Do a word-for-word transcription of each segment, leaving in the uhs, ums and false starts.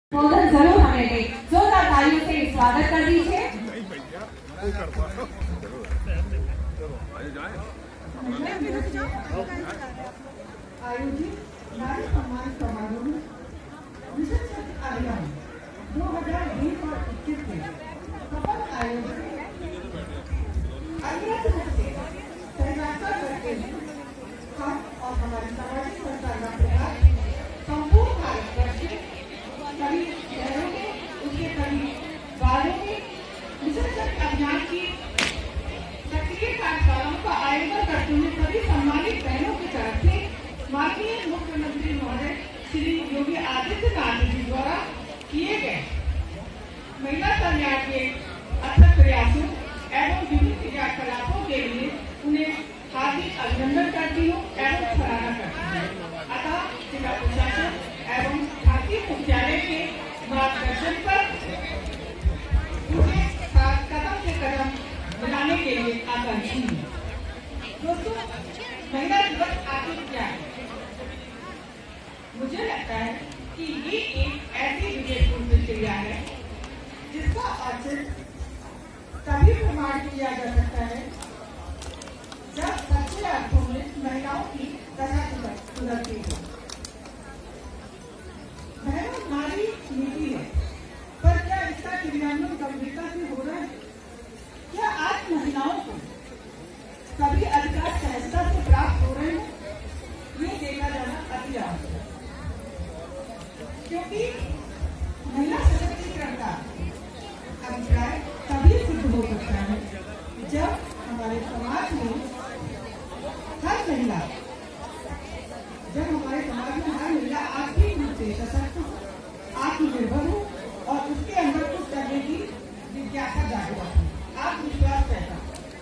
संबोधन जरूर हमें दे। जोरदार तालियों से स्वागत कर दीजिए। आयोजित नारी सम्मान समारोह में विशेष अभियान दो हजार बीस और इक्कीस में सफल आयोजन हम और हमारी सामाजिक संस्था का प्रयास संपूर्ण भारतवर्ष के सभी शहरों में उसके सभी वार्डों में विशेष अभियान की सक्रिय कार्यक्रमों का आयोजन करते हुए सभी सम्मानित बहनों की तरफ से माननीय मुख्यमंत्री महोदय श्री योगी आदित्यनाथ जी द्वारा किए गए महिला कल्याण के अथक प्रयासों एवं विभिन्न क्रियाकलापों के लिए उन्हें हार्दिक अभिनंदन करती हूँ एवं सराहना करती हूँ। अतः जिला प्रशासन एवं भारतीय मुख्यालय के मार्गदर्शन पर उन्हें कदम से कदम मिलाने के लिए आकांक्षी है। दोस्तों, महिला दिवस आखिर क्या है? मुझे लगता है कि ये एक ऐसी विजयपूर्ण क्रिया है जिसका औचित्य तभी प्रमाण किया जा सकता है जब सच्चे अर्थों में महिलाओं की दशा सुधरती हो। बहनों, नारी नीति है, पर क्या इसका क्रियान्वयन गंभीरता से हो रहा है? क्या आज महिलाओं को सभी अधिकार सहजता से प्राप्त हो रहे हैं? ये देखा जाना अति आवश्यक है, क्योंकि महिला सशक्तिकरण का अभिप्राय तभी सिद्ध हो सकता है जब हमारे समाज में हर महिला जब हमारे समाज में हर महिला आर्थिक रूप से सशक्त हो, आत्मनिर्भर हो और उसके अंदर कुछ करने की जिज्ञासा जागरूक हो, आत्मविश्वास पैदा।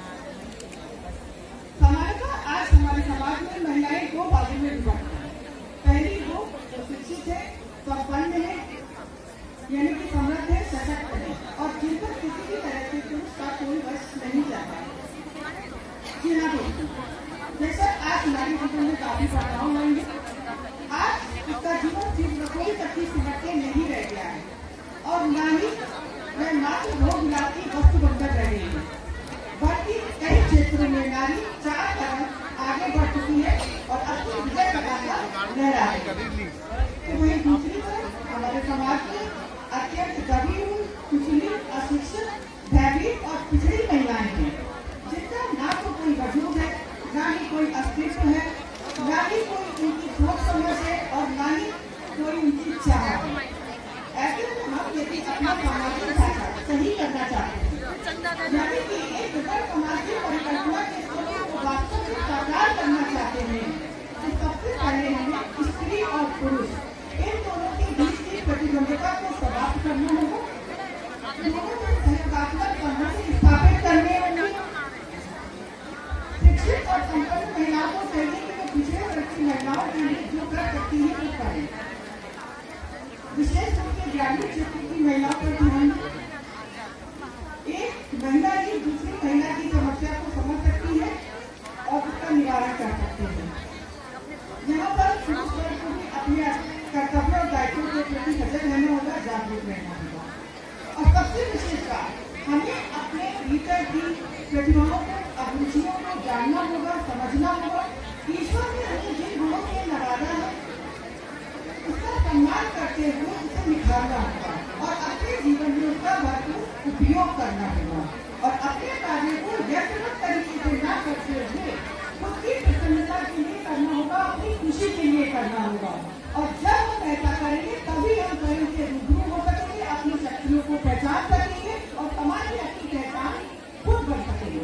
समानता आज हमारे समाज में महिलाएं दो बाजू में विभक्त हैं। पहली वो जो शिक्षित है, संपन्न है, यानी कि समृद्ध है, सशक्त है और जिन पर किसी भी तरह से पुरुष का कोई वश नहीं जाता है। जी हाँ दोस्तों, जैसा आज नारी जीवन में काफी बदलाव आएंगे, आज उसका जीवन सिर्फ रसोई तक ही सिमट के नहीं रह गया है और न ही वह मात्र भोग मिलाती वस्तु बनकर रह गई है, बल्कि कई क्षेत्रों में नारी चार कदम आगे बढ़ चुकी है और अपनी विजय पताका लहरा रही है। तो वही दूसरी तरफ हमारे समाज में अत्यंत गरीब, पिछड़ी, अशिक्षित, भयभीत और पिछड़ी महिलाएं हैं, जिनका ना तो कोई वजूद है, ना ही कोई अस्तित्व है, ना ही कोई उनकी सोच समझ है और ना ही कोई उनकी चाह है। ऐसे में हम यदि अपना सामाजिक ढांचा सही करना चाहते हैं, यानी कि एक विकट सामाजिक परिकल्पना के स्वरूप को वास्तव में साकार करना चाहते हैं, तो सबसे पहले हमें स्त्री और पुरुष इन दोनों के बीच की प्रतिबंधता को समाप्त करना होगा, दोनों में सहयोगात्मक संबंध स्थापित करने होंगे। शिक्षित और संपन्न महिलाओं को चाहिए कि वे पिछड़े वर्ग की महिलाओं के लिए जो कर सकती है वो करें। विशेष रूप से ग्रामीण क्षेत्र की महिलाओं पर ध्यान दें। एक महिला ही दूसरी महिला की समस्या को समझ सकती है और उसका निवारण कर सकती है। यहाँ पर पुरुष वर्ग को भी अपने कर्तव्य और दायित्वों के प्रति सजग रहना होगा, जागरूक रहना होगा। और सबसे विशेष बात, हमें अपने भीतर की प्रतिभाओं को, अभिरुचियों को जानना होगा, समझना होगा। ईश्वर ने हमें जिन गुणों से नवाजा है उसका सम्मान करते हुए उसे निखारना होगा और अपने जीवन में उसका भरपूर उपयोग करना होगा और अपने कार्य को व्यक्तिगत तरीके से न करते हुए उसकी प्रसन्नता के लिए करना होगा, अपनी खुशी के लिए करना होगा। और जब हम ऐसा करेंगे तभी हम स्वयं से रूबरू हो सकेंगे, अपनी शक्तियों को पहचान सकेंगे और समाज में अपनी पहचान खुद बन सकेंगे।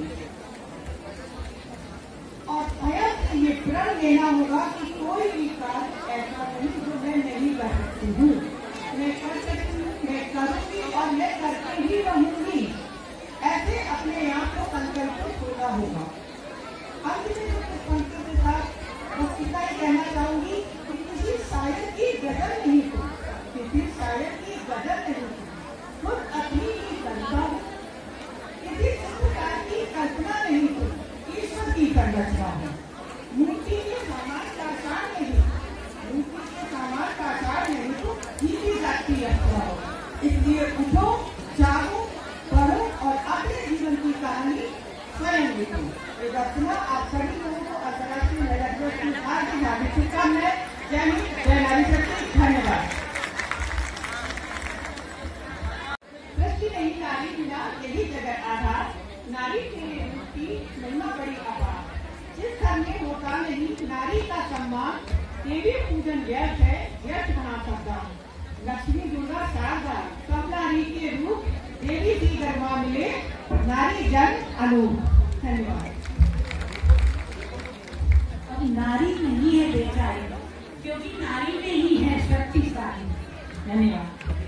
और स्वयं से ये प्रण लेना होगा कि कोई भी कार्य ऐसा नहीं जो मैं नहीं कर सकती हूँ, मैं कर सकती हूँ, मैं करूँगी और मैं करके ही रहूंगी। ऐसे अपने आप को संकल्प खोना होगा। अंत में इस पंक्ति के साथ बस इतना ही कहना चाहूंगी कि किसी शायर की गजल नहीं थी, किसी शायर की गजल नहीं थी, खुद अपनी ही कविता हो, किसी चित्रकार की कल्पना नहीं थी, ईश्वर की संरचना है। मूर्ति के सामान का आकार नहीं, मूर्ति के सामान का आकार नहीं तो जीती जाती है। इसलिए उठो, जागो, पढ़ो और अपने जीवन की कहानी स्वयं लिखो। ये रचना आप सभी लोगों को अंतर्राष्ट्रीय महिला दिवस की हार्दिक हार्दिक शुभकामनाएं। जय हिंद, जय नारी शक्ति। धन्यवाद। सृष्टि नहीं नारी बिना, यही जगत आधार। नारी के रूप की महिमा बड़ी अपार। जिस घर में होता नहीं नारी का सम्मान, देवी पूजन व्यर्थ है, व्यर्थ बना सकता। लक्ष्मी दुर्गा शारदा सब नारी के रूप, देवी की गरमा मिले नारी जन अनूप। धन्यवाद। अब नारी नहीं है बेचारी, क्योंकि नारी में ही है शक्ति सारी। धन्यवाद।